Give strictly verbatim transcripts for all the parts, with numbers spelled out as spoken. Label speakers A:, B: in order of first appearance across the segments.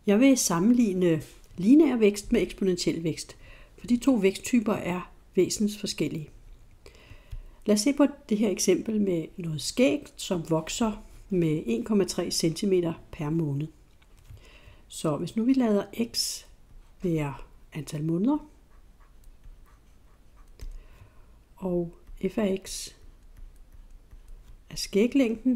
A: Jeg vil sammenligne lineær vækst med eksponentiel vækst, for de to væksttyper er væsens forskellige. Lad os se på det her eksempel med noget skæg, som vokser med en komma tre centimeter per måned. Så hvis nu vi lader x være antal måneder, og f af x er skæglængden,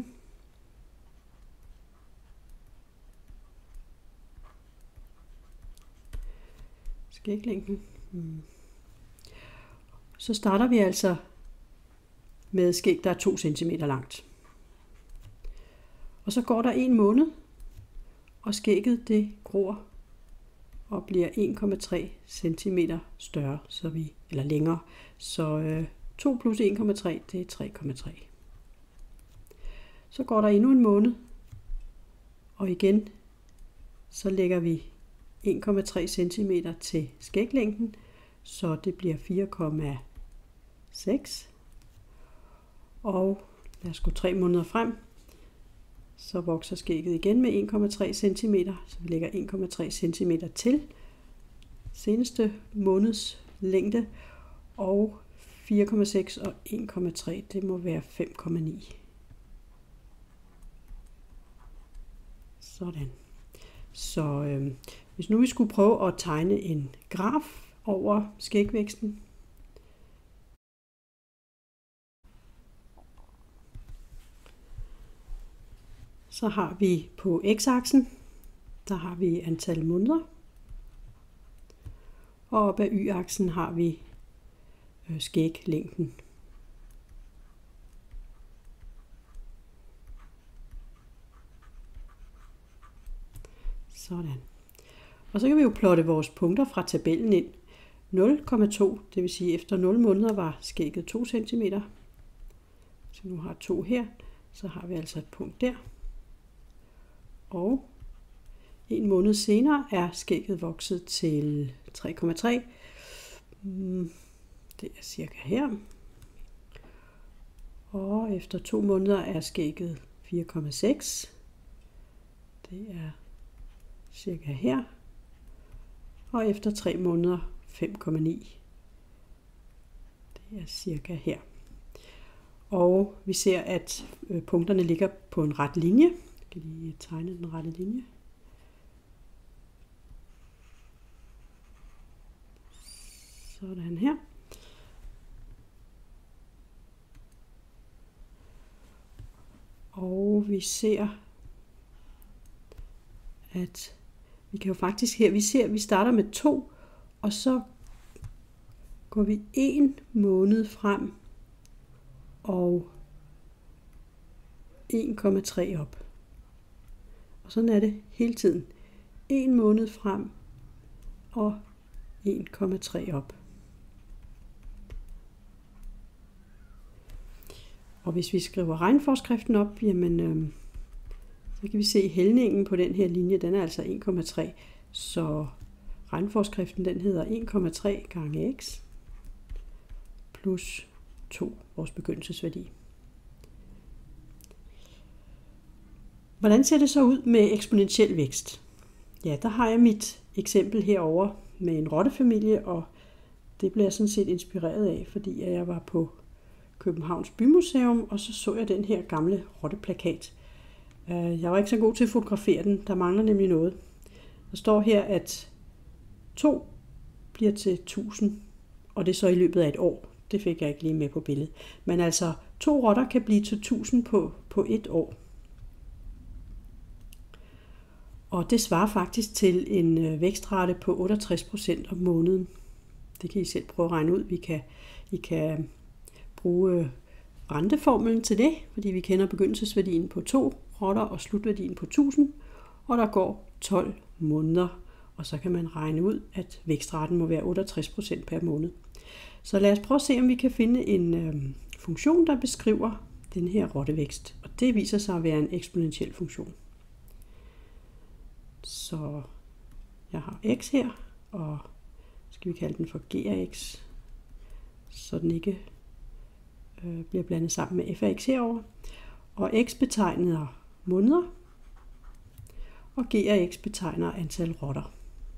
A: skæglængden, hmm. så starter vi altså med skæg, der er to centimeter langt. Og så går der en måned, og skægget det gror og bliver en komma tre centimeter større, så vi, eller længere. Så øh, to plus en komma tre, det er tre komma tre. Så går der endnu en måned, og igen, så lægger vi en komma tre centimeter til skæglængden, så det bliver fire komma seks. Og lad os gå tre måneder frem, så vokser skægget igen med en komma tre centimeter, så vi lægger en komma tre centimeter til seneste måneds længde, og fire komma seks og en komma tre, det må være fem komma ni. Sådan. Så øh, hvis nu vi skulle prøve at tegne en graf over skægvæksten, så har vi på x-aksen, der har vi antal måneder, og op ad y-aksen har vi øh, skæglængden. Sådan. Og så kan vi jo plotte vores punkter fra tabellen ind. nul komma to, det vil sige efter nul måneder var skægget to centimeter. Så nu har to her, så har vi altså et punkt der. Og en måned senere er skægget vokset til tre komma tre. Det er cirka her. Og efter to måneder er skægget fire komma seks. Det er cirka her. Og efter tre måneder fem komma ni. Det er cirka her. Og vi ser, at punkterne ligger på en ret linje. Jeg kan lige tegne den rette linje. Sådan her. Og vi ser, at vi kan jo faktisk her, vi ser, at vi starter med to, og så går vi en måned frem og en komma tre op. Og sådan er det hele tiden. En måned frem og en komma tre op. Og hvis vi skriver regnforskriften op, jamen, øh, så kan vi se hældningen på den her linje, den er altså en komma tre. Så regnforskriften den hedder en komma tre gange x plus to, vores begyndelsesværdi. Hvordan ser det så ud med eksponentiel vækst? Ja, der har jeg mit eksempel herover med en rottefamilie, og det blev jeg sådan set inspireret af, fordi jeg var på Københavns Bymuseum, og så så jeg den her gamle rotteplakat. Jeg var ikke så god til at fotografere den, der mangler nemlig noget. Der står her, at to bliver til tusind, og det er så i løbet af et år. Det fik jeg ikke lige med på billedet. Men altså, to rotter kan blive til tusind på, på et år. Og det svarer faktisk til en vækstrate på otteogtres procent om måneden. Det kan I selv prøve at regne ud. Vi kan, I kan bruge renteformlen til det, fordi vi kender begyndelsesværdien på to rotter og slutværdien på tusind, og der går tolv måneder, og så kan man regne ud, at vækstraten må være otteogtres procent per måned. Så lad os prøve at se, om vi kan finde en øh, funktion, der beskriver den her rottevækst, og det viser sig at være en eksponentiel funktion. Så jeg har x her, og skal vi kalde den for g af x, så den ikke øh, bliver blandet sammen med f af x herover. Og x betegner måneder, og G af X betegner antal rotter.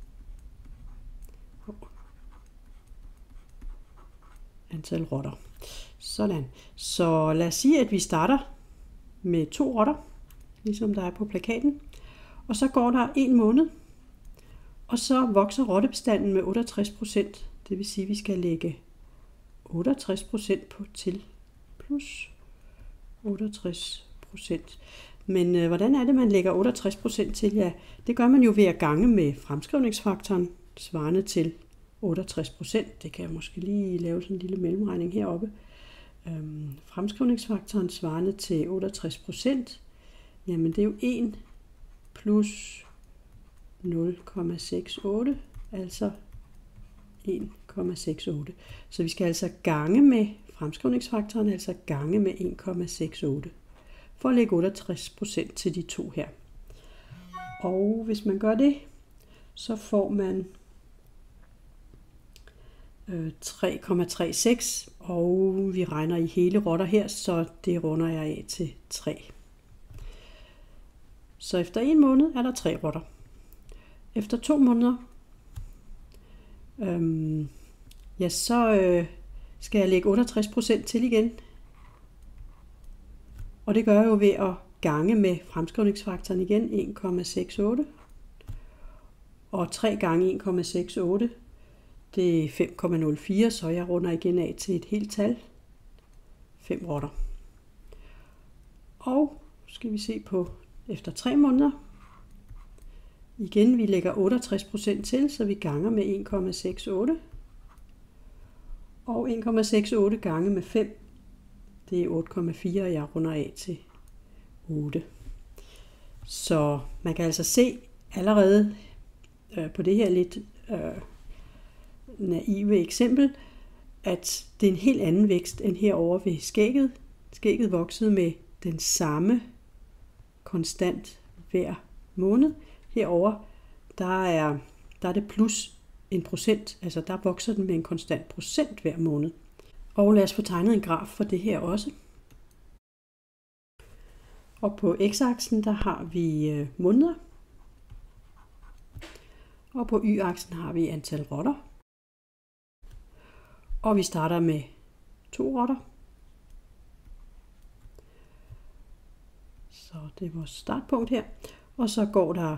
A: Antal rotter. Sådan. Så lad os sige, at vi starter med to rotter, ligesom der er på plakaten. Og så går der en måned, og så vokser rottebestanden med otteogtres procent. Det vil sige, at vi skal lægge otteogtres procent på til plus otteogtres procent. Men øh, hvordan er det, man lægger otteogtres procent til? Ja, det gør man jo ved at gange med fremskrivningsfaktoren, svarende til otteogtres procent. Det kan jeg måske lige lave sådan en lille mellemregning heroppe. Øhm, fremskrivningsfaktoren svarende til otteogtres procent, jamen det er jo en plus nul komma seksogtyve, altså en komma seksogtyve. Så vi skal altså gange med fremskrivningsfaktoren, altså gange med en komma seksogtyve, for at lægge otteogtres procent til de to her. Og hvis man gør det, så får man tre komma treogtres, og vi regner i hele rotter her, så det runder jeg af til tre. Så efter en måned er der tre rotter. Efter to måneder, øhm, ja, så øh, skal jeg lægge otteogtres procent til igen. Og det gør jeg jo ved at gange med fremskrivningsfaktoren igen, en komma seksogtyve. Og tre gange en komma seksogtyve, det er fem komma nul fire, så jeg runder igen af til et helt tal. fem rotter. Og skal vi se på efter tre måneder. Igen, vi lægger otteogtres procent til, så vi ganger med en komma seksogtyve. Og en komma seksogtyve gange med fem, det er otte komma fire, og jeg runder af til otte. Så man kan altså se allerede øh, på det her lidt øh, naive eksempel, at det er en helt anden vækst end herovre ved skægget. Skægget voksede med den samme konstant hver måned. Herover der er, der er det plus en procent, altså der vokser den med en konstant procent hver måned. Og lad os få tegnet en graf for det her også. Og på x-aksen der har vi måneder, og på y-aksen har vi antal rotter. Og vi starter med to rotter. Så det er vores startpunkt her. Og så går der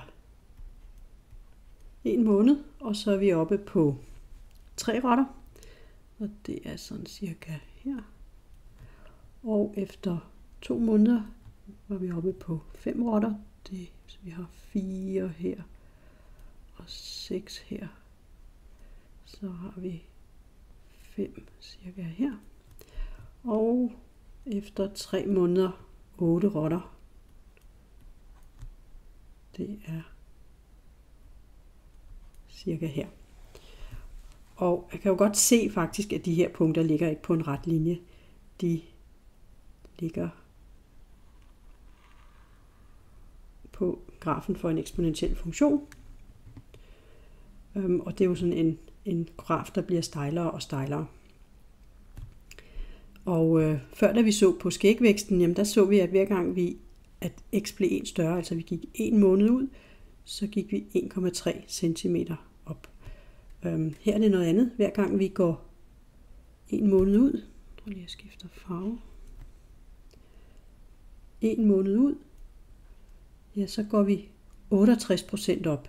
A: en måned, og så er vi oppe på tre rotter. Og det er sådan cirka her. Og efter to måneder var vi oppe på fem rotter. Det, så vi har fire her og seks her. Så har vi fem cirka her. Og efter tre måneder otte rotter. Det er cirka her. Og jeg kan jo godt se faktisk, at de her punkter ligger ikke på en ret linje. De ligger på grafen for en eksponentiel funktion. Øhm, og det er jo sådan en, en graf, der bliver stejlere og stejlere. Og øh, før da vi så på skægvæksten, jamen der så vi, at hver gang vi, at x blev en større, altså vi gik en måned ud, så gik vi en komma tre centimeter op. Øhm, her er det noget andet. Hver gang vi går en måned ud, jeg tror lige, jeg skifter farve. En måned ud, ja, så går vi otteogtres procent op.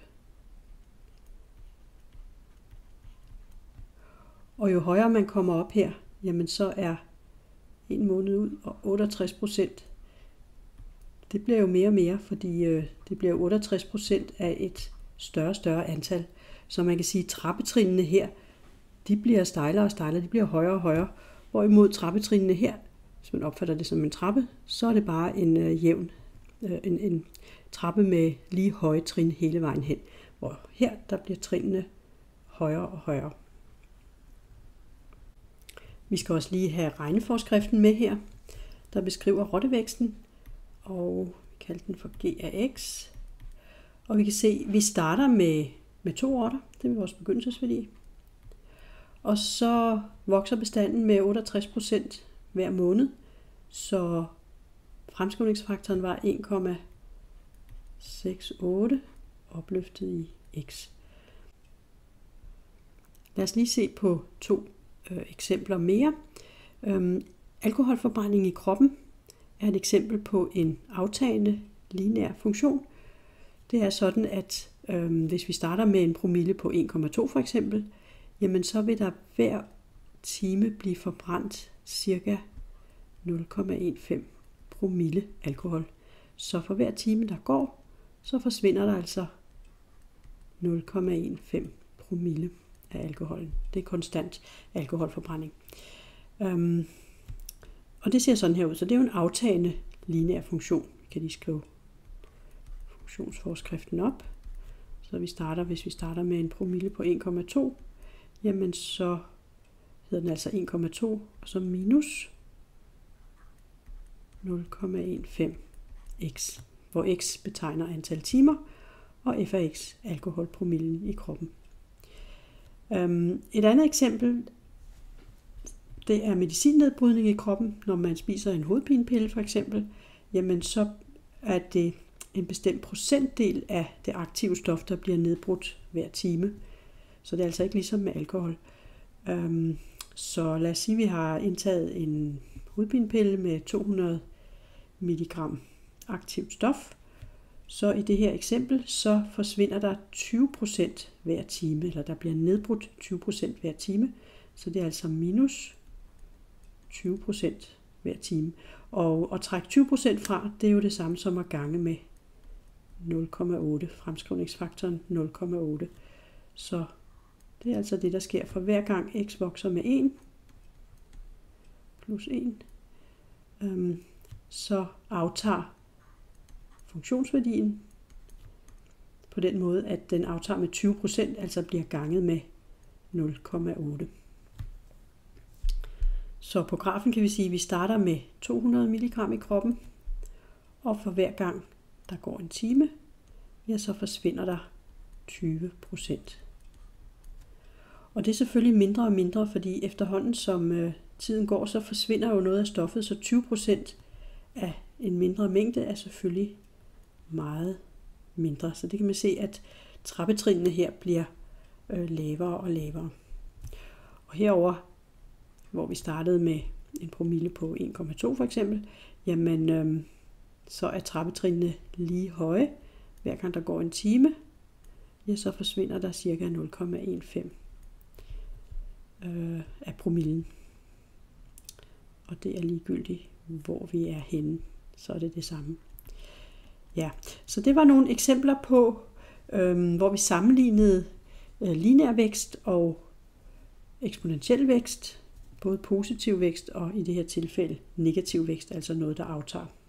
A: Og jo højere man kommer op her, jamen så er en måned ud og otteogtres procent. Det bliver jo mere og mere, fordi øh, det bliver otteogtres procent af et større og større antal. Så man kan sige, at trappetrinene her, de bliver stejlere og stejlere, de bliver højere og højere. Hvorimod trappetrinene her, hvis man opfatter det som en trappe, så er det bare en øh, jævn, øh, en, en trappe med lige høje trin hele vejen hen. Hvor her, der bliver trinene højere og højere. Vi skal også lige have regneforskriften med her, der beskriver rottevæksten, og vi kalder den for G af X. Og vi kan se, at vi starter med, med to rotter, det er vores begyndelsesværdi. Og så vokser bestanden med otteogtres procent hver måned, så fremskrivningsfaktoren var en komma seks komma otte opløftet i x. Lad os lige se på to øh, eksempler mere. Øhm, alkoholforbrænding i kroppen er et eksempel på en aftagende lineær funktion. Det er sådan, at øhm, hvis vi starter med en promille på en komma to for eksempel, jamen så vil der hver time blive forbrændt ca. nul komma fem promille alkohol. Så for hver time, der går, så forsvinder der altså nul komma fem promille af alkoholen. Det er konstant alkoholforbrænding. Øhm, og det ser sådan her ud, så det er jo en aftagende lineær funktion. Vi kan lige skrive funktionsforskriften op. Så vi starter, hvis vi starter med en promille på en komma to, jamen så hedder den altså en komma to, og så minus nul komma fem x, hvor x betegner antal timer, og f af x alkoholpromillen i kroppen. Et andet eksempel, det er medicinnedbrydning i kroppen. Når man spiser en hovedpinepille for eksempel, jamen så er det en bestemt procentdel af det aktive stof, der bliver nedbrudt hver time. Så det er altså ikke ligesom med alkohol. Så lad os sige, at vi har indtaget en hovedpinepille med to hundrede milligram aktivt stof. Så i det her eksempel, så forsvinder der tyve procent hver time, eller der bliver nedbrudt tyve procent hver time. Så det er altså minus tyve procent hver time. Og at trække tyve procent fra, det er jo det samme som at gange med nul komma otte, fremskrivningsfaktoren nul komma otte. Så det er altså det, der sker for hver gang x vokser med en plus en, øhm, så aftager funktionsværdien på den måde, at den aftager med tyve procent, altså bliver ganget med nul komma otte. Så på grafen kan vi sige, at vi starter med to hundrede milligram i kroppen, og for hver gang der går en time, ja, så forsvinder der tyve procent. Og det er selvfølgelig mindre og mindre, fordi efterhånden som øh, tiden går, så forsvinder jo noget af stoffet, så tyve procent af en mindre mængde er selvfølgelig meget mindre. Så det kan man se, at trappetrinene her bliver øh, lavere og lavere. Og herover, hvor vi startede med en promille på en komma to for eksempel, jamen øh, så er trappetrinene lige høje. Hver gang der går en time, ja, så forsvinder der ca. nul komma fem øh, af promillen. Og det er ligegyldigt, hvor vi er henne, så er det det samme. Ja, så det var nogle eksempler på, øh, hvor vi sammenlignede øh, lineær vækst og eksponentiel vækst, både positiv vækst og i det her tilfælde negativ vækst, altså noget, der aftager.